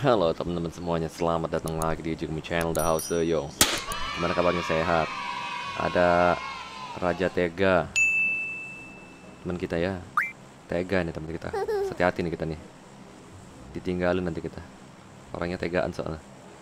Halo teman-teman semuanya, selamat datang lagi di Jigme Channel The House Yo. Gimana kabarnya, sehat? Ada Raja Tega, teman kita ya. Tega nih teman kita. Hati-hati nih kita nih. Ditinggalin nanti kita. Orangnya tegaan soalnya.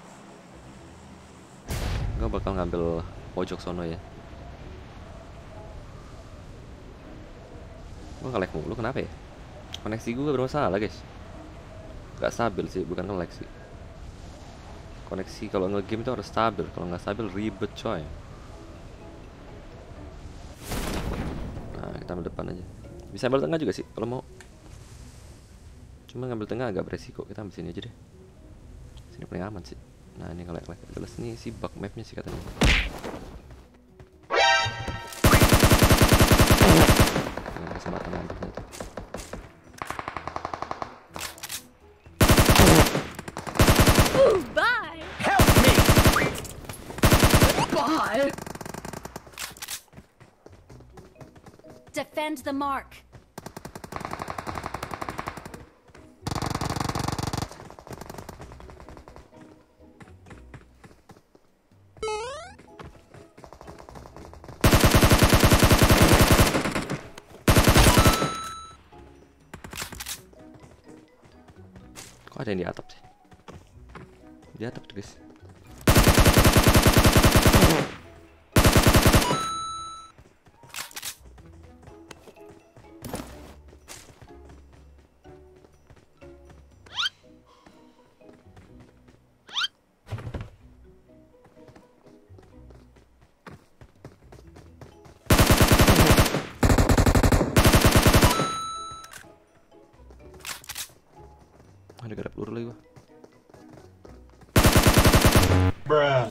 Gue bakal ngambil pojok sono ya. Gue nge-lag mulu, kenapa ya? Koneksi gue bermasalah guys. Gak stabil sih, bukan nge-lag sih. Koneksi kalau nge-game itu harus stabil. Kalau nggak stabil ribet coy. Nah, kita ambil depan aja. Bisa ambil tengah juga sih kalau mau. Cuma ngambil tengah agak beresiko. Kita ambil sini aja deh. Sini paling aman sih. Nah, ini kalau lag jelas nih si bug mapnya sih katanya. Nah, kesempatan nambahnya tuh. Bye. Help me. Bye. Defend the mark. Kok ada yang di atap sih? Di atap tuh guys. Ada garap peluru lagi gua. Bruh.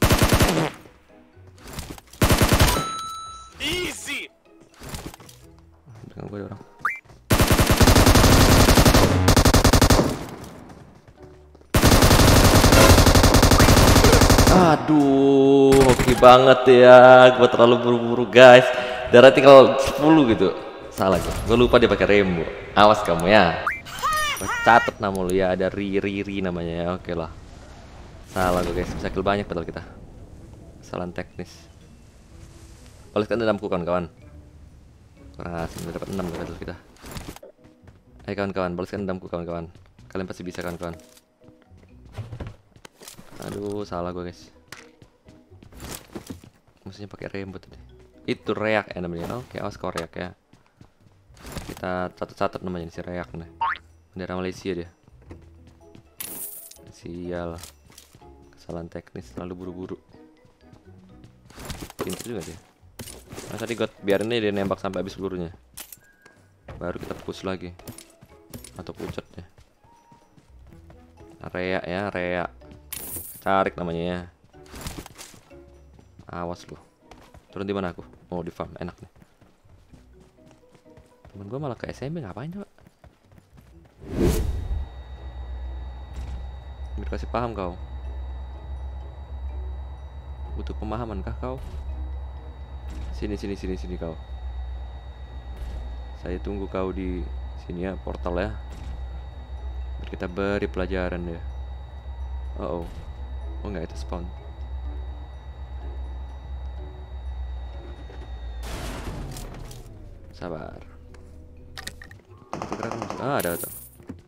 Easy. Dengan gua ada orang. Aduh, hoki banget ya. Gua terlalu buru-buru guys. Darah tinggal 10 gitu. Salah gua lupa dia pakai rembo. Awas kamu ya. Gua catet nama lu ya, ada Riri namanya ya. Oke lah. Salah gua guys, bisa kill banyak padahal kita. Kesalahan teknis. Oleskan dendamku kawan-kawan. Kurang asing, udah dapat 6 padahal kita. Ayo kawan-kawan, balaskan dendamku kawan-kawan. Kalian pasti bisa kawan-kawan. Aduh, salah gua guys. Maksudnya pakai rembot tadi. Itu reak ya namanya. Oke, awas kau reak ya. Kita catat-catat namanya si reak nih. Bendera Malaysia dia. Sial. Kesalahan teknis, terlalu buru-buru. Pintar juga dia. Nah, tadi gue biarin dia nembak sampai habis pelurunya. Baru kita push lagi. Atau pucat ya. Area ya, area. Tarik namanya ya. Awas lu. Turun di mana aku? Oh, di farm, enak nih. Temen gue malah ke SMB, ngapain coba? Biar kasih paham kau. Butuh pemahaman kah kau? Sini kau. Saya tunggu kau di sini ya, portal ya. Biar kita beri pelajaran ya. Oh, oh enggak, itu spawn. Sabar. Pergerakan musuh. Ah, ada tuh.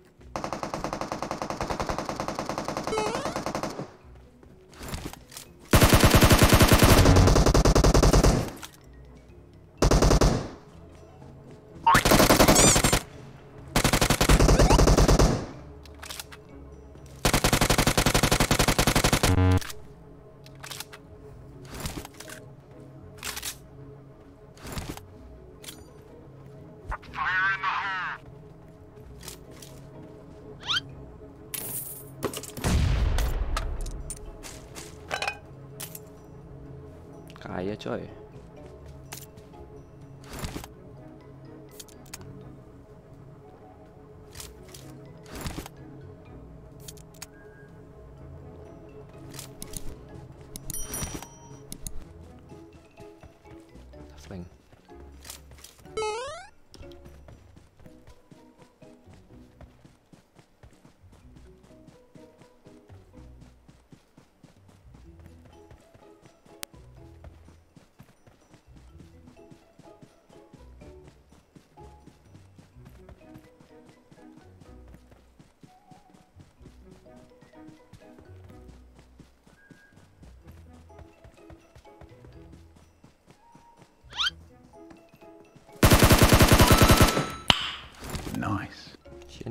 Kaya coy. Flank.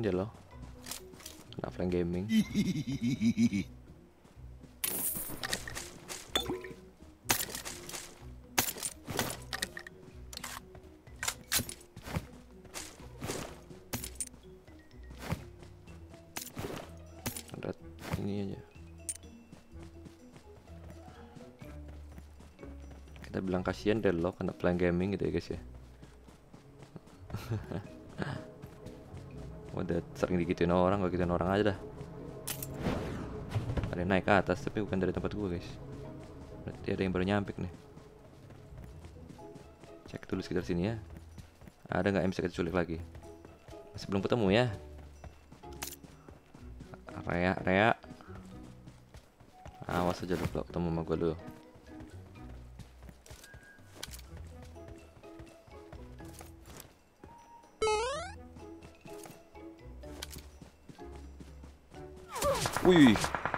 Ini dia loh. Kena flank gaming. Ada ini aja. Kita bilang kasihan deh lo kena flank gaming gitu ya guys ya. Udah sering digituin orang, gak gituin orang aja dah. Ada yang naik ke atas tapi bukan dari tempat gua guys. Berarti ada yang baru nyampe nih. Cek dulu sekitar sini ya. Ada nggak yang bisa kita culik lagi? Masih belum ketemu ya. Rea. Awas aja lu kalau ketemu sama gua dulu. Wih.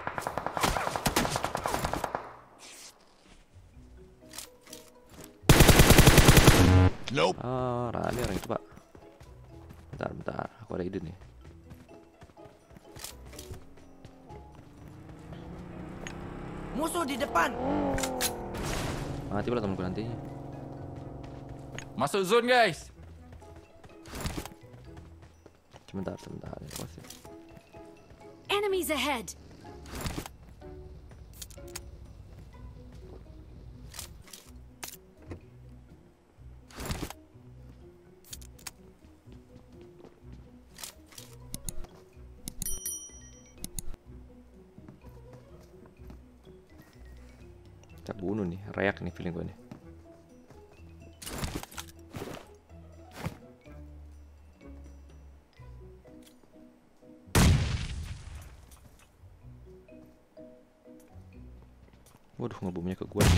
Nope. Oh, Rani orang itu, Pak. Bentar. Aku ada ide nih. Musuh di depan. Mati pula temanku nantinya. Masuk zone guys. Sebentar. Ya, pasti. Enemies ahead. Kita bunuh nih, reak nih feeling gue nih. Waduh, ngebomnya ke gua.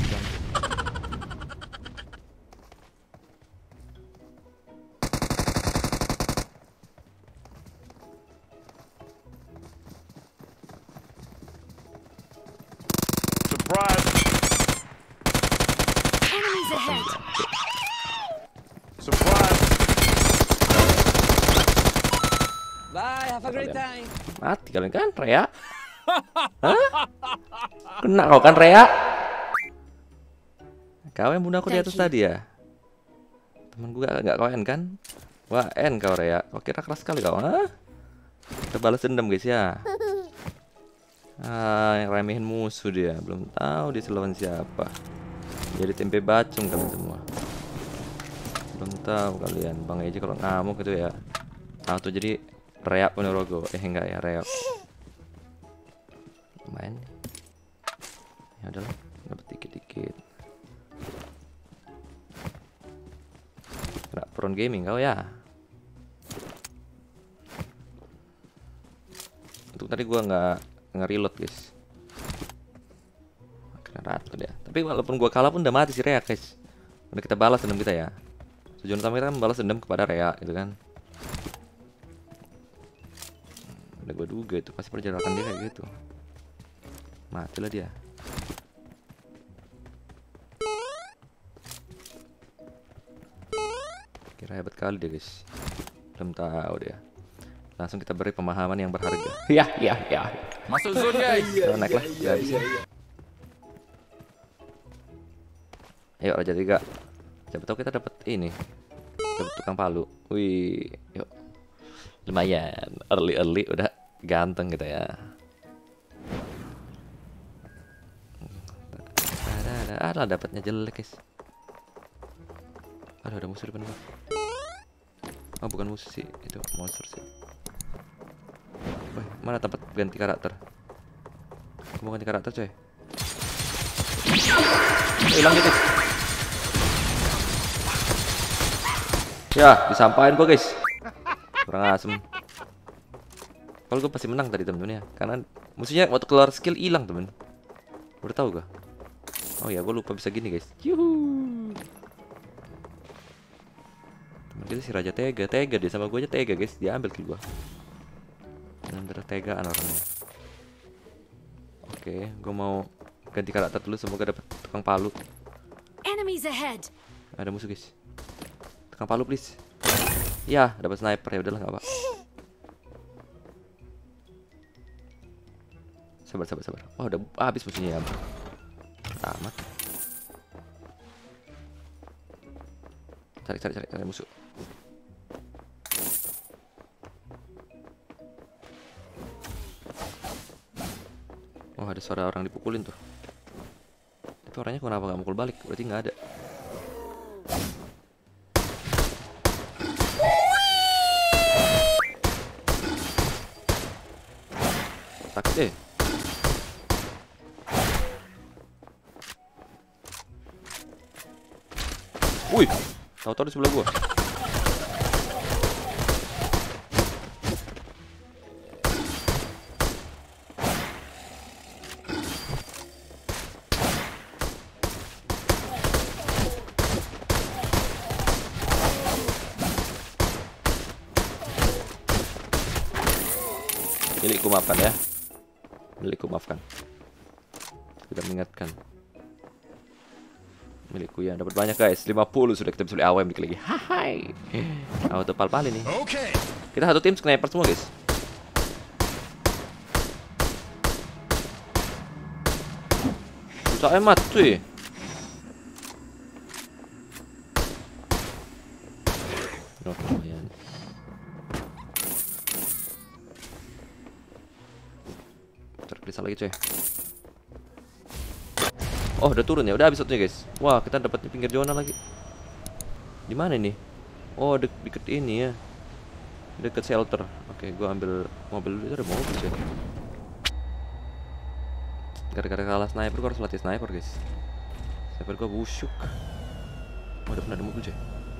Surprise! Enemies ahead. Surprise! Bye, have a great time. Mati kalian kan, Rea? Hah? Kena kau kan, Rea? Kau yang bunuh aku di atas tadi ya? Temen gue nggak kau kan? Wah, kau Rea. Kau kira keras sekali kau, ha? Kita balas dendam guys ya. Yang remehin musuh dia. Belum tahu dia lawan siapa. Jadi tempe bacung kalian semua. Belum tahu kalian. Bang Eji kalau ngamuk itu ya. Tuh jadi Rea Ponorogo. Enggak ya, Rea. Lumayan. Ya udahlah, dapat dikit-dikit. Kena front gaming kau ya. Untuk tadi gua nggak reload guys. Kena ratu dia. Tapi walaupun gua kalah pun udah mati si Rea guys. Udah kita balas dendam kita ya. Tujuan utama kita kan balas dendam kepada Rea gitu kan. Udah gua duga itu pasti perjalanan dia kayak gitu. Matilah dia. Kira hebat kali dia guys. Belum tahu dia. Langsung kita beri pemahaman yang berharga. Ya. Masuk zone guys. Naik lah. Gak bisa. Ayo Raja 3. Siapa tahu kita dapat ini. Dapat tukang palu. Wih, yuk. Lumayan. Early udah ganteng kita ya. Lah dapatnya jelek guys. Ada musuh depan gua. Oh bukan musuh sih, itu monster sih. Wih, mana tempat ganti karakter? Aku mau ganti karakter coy. Hilang gitu. Ya, disampain gua guys. Kurang asem. Kalau gua pasti menang tadi temen-temen ya, karena musuhnya waktu keluar skill hilang temen. Udah tahu gua. Oh ya, gua lupa bisa gini guys. Yuhu. Temen kita si Raja tega dia sama gua aja tega guys, dia ambil kill gua. Bener-bener tegaan orangnya. Oke, gua mau ganti karakter dulu, semoga dapat tukang palu. Enemies ahead. Ada musuh guys. Tukang palu please. Ya, dapat sniper ya udahlah nggak apa. Sabar. Oh, udah habis musuhnya ya. Tamat. Cari musuh. Oh, ada suara orang dipukulin tuh. Tapi orangnya kenapa nggak mukul balik? Berarti nggak ada. Sakit deh. Wih, tahu-tahu di sebelah gua. Milikku maafkan ya. Milikku maafkan. Tidak mengingatkan. Milikku ya, dapat banyak guys. 50 sudah, kita bisa beli AWM dikit lagi. Hai. Auto pal-pal ini. Okay. Kita satu tim sniper semua guys. Susah emat cuy. Oh, lumayan. Terkristal lagi cuy. Oh, udah turun ya. Udah habis satunya, guys. Wah, kita dapat di pinggir zona lagi. Di mana ini? Oh, deket ini ya. Deket shelter. Oke, gua ambil mobil dulu. Itu ada mobil cuy. Gara-gara kalah sniper, gua harus latih sniper, guys. Sniper gua busuk. Oh, ada mobil cuy.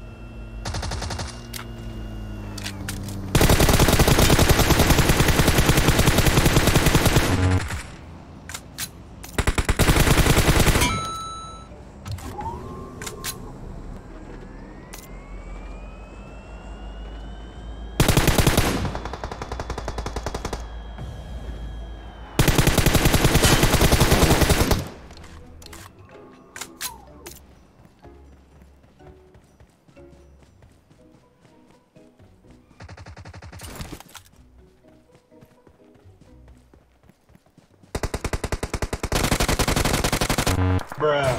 Bruh.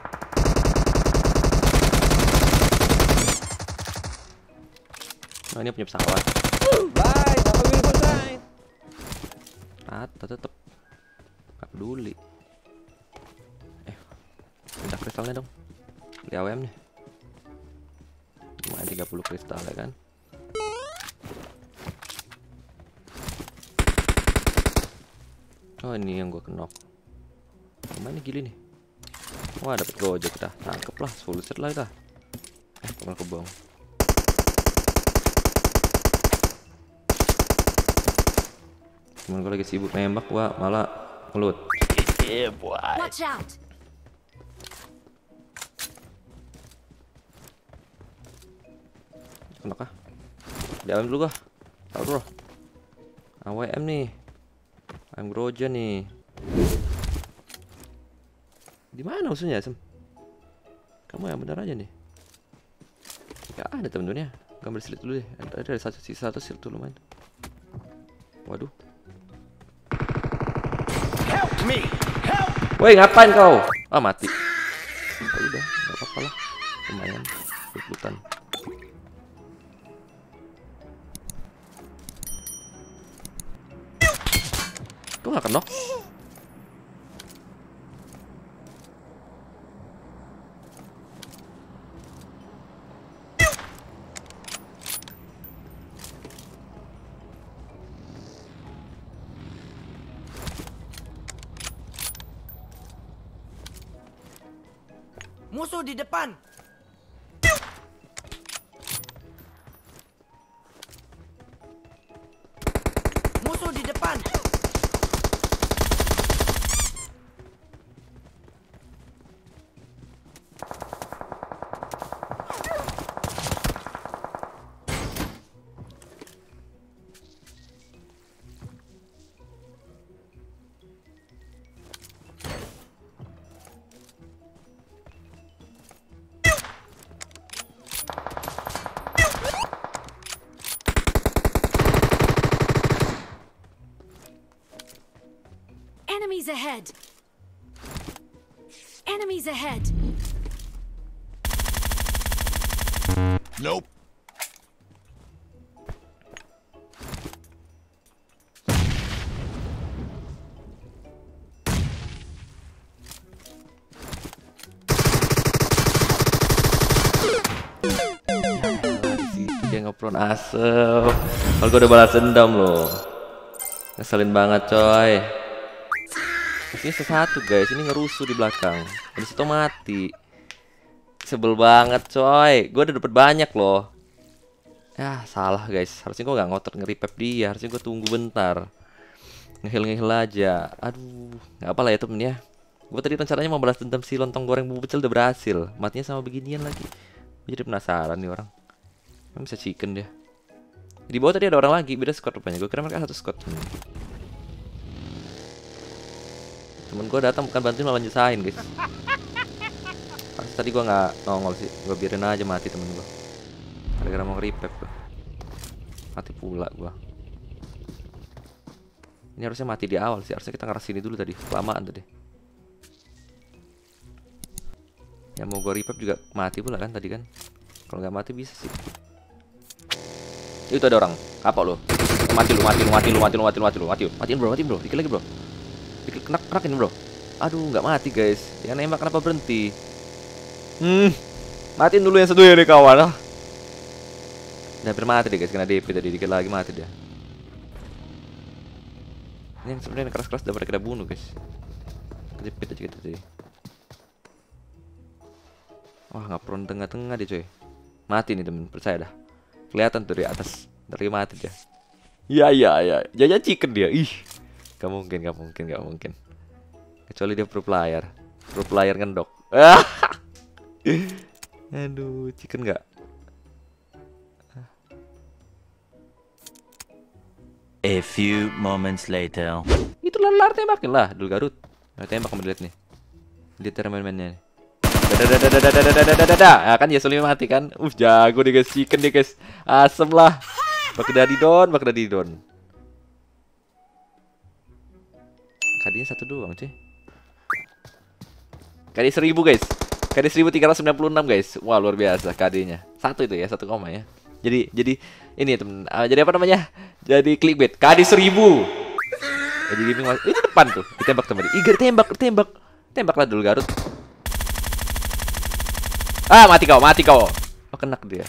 Nah, ini punya pesawat. Bye, have a beautiful time. Rata tetep. Gak peduli. Minta kristalnya dong. Beli AWM nya. Cuma 30 kristal ya kan. Oh, ini yang gua kenok. Gimana gili nih? Wah, dapat gojek dah. Tangkep lah, full set lah kita. Kemana kebong. Cuman gue lagi sibuk nembak, gua malah ngelut. Yeah, boy. Watch out! Kenapa? Diam dulu gua. Tahu dulu. AWM nih. AWM Groja nih. Di mana musuhnya, Sem? Kamu yang benar aja nih. Gak ada temen-temennya. Gambar silit dulu deh. Ada satu silit dulu lumayan. Waduh. Help me! Help! Woi, ngapain kau? Ah, mati. Oh, udah, gak apa-apa lah. Lumayan. Hutan. Tuh gak kenok. Musuh di depan. Musuh di depan. Enemies ahead. Enemies ahead. Nope. Dia ngepron asem. Kalau gue udah balas dendam loh. Ngeselin banget coy. Ini satu guys, ini ngerusuh di belakang. Habis itu mati. Sebel banget coy. Gue udah dapet banyak loh. Ya salah guys. Harusnya gue gak ngotot nge-repap dia. Harusnya gue tunggu bentar. Ngehil-ngehil aja. Aduh, gak apa lah ya temen ya. Gue tadi rencananya mau balas dendam si lontong goreng bumbu pecel udah berhasil. Matinya sama beginian lagi. Gue jadi penasaran nih orang. Emang bisa chicken dia. Di bawah tadi ada orang lagi, beda squad rupanya. Gue kira mereka satu squad. Temen gue datang bukan bantuin malah nyusahin guys. Pas tadi gue nggak nongol sih, gue biarin aja mati temen gue. Gara-gara mau nge-repap gue. Mati pula gue. Ini harusnya mati di awal sih, harusnya kita ngeras sini dulu tadi, kelamaan tadi. Yang mau gue repap juga mati pula kan tadi kan. Kalau nggak mati bisa sih. Itu ada orang, apa lo? Matiin bro, dikit lagi bro. Dikit kenakin bro. Aduh, nggak mati guys. Yang nembak kenapa berhenti? Matiin dulu yang satu ya nih kawan. Udah hampir mati deh guys, kena DP tadi, dikit lagi mati dia. Ini yang sebenarnya keras-keras daripada kita bunuh guys. Kejepit aja kita tadi. Wah, nggak perlu tengah-tengah deh coy. Mati nih temen, percaya dah. Kelihatan tuh di atas, dari mati dia. Ya. Jaja chicken dia. Ih, gak mungkin. Kecuali dia pro player ngendok. Aduh, chicken nggak? A few moments later. Itu lar tembakin lah, dulu Garut. Nah, tembak kamu lihat nih. Lihat cara main-mainnya nih. Ya kan ya Sulima mati kan. Jago deh guys, chicken deh guys. Asem lah. Bagdadi don. Kadinya satu doang cuy. Kadi 1000 guys. Kadi 1396 guys. Wah luar biasa kadinya. Satu itu ya, 1 koma ya. Jadi ini temen. Jadi apa namanya? Jadi clickbait. Kadi 1000. Jadi gaming itu depan tuh. Ditembak temen. Igar tembak. Tembaklah dulu Garut. Mati kau. Oh, kena dia.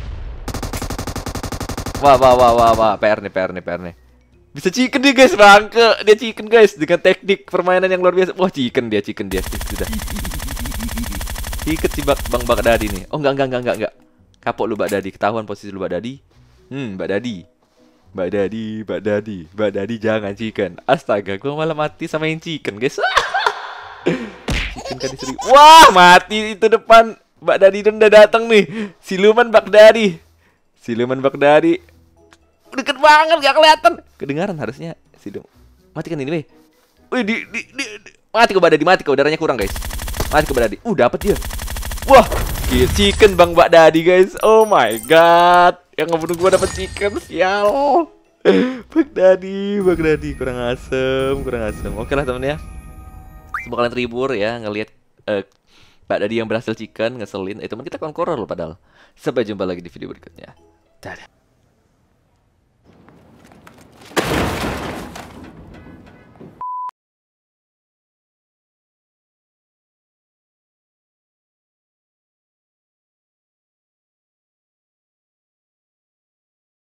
Wah. PR nih. Bisa chicken dia guys, bangke. Dia chicken guys dengan teknik permainan yang luar biasa. Wah, chicken dia. Sudah. Iket si Bang Bagdadi nih. Oh, enggak. Kapok lu Bagdadi, ketahuan posisi lu Bagdadi. Bagdadi jangan chicken. Astaga, gua malah mati sama yang chicken, guys. Chicken kan diseri. Wah, mati itu depan. Bagdadi udah datang nih. Siluman Bagdadi. Deket banget gak kelihatan. Kedengaran harusnya. Mati kan ini, weh. Wih, mati kau darahnya kurang, guys. Mati kau Bagdadi. Dapat dia. Wah, chicken Bang Bagdadi, guys. Oh my god. Yang ngebunuh gua dapat chicken, sial. Bagdadi kurang asem. Oke lah temen ya. Semoga kalian terhibur ya ngelihat Bagdadi yang berhasil chicken, ngeselin. Teman kita konkuror loh padahal. Sampai jumpa lagi di video berikutnya. Dadah.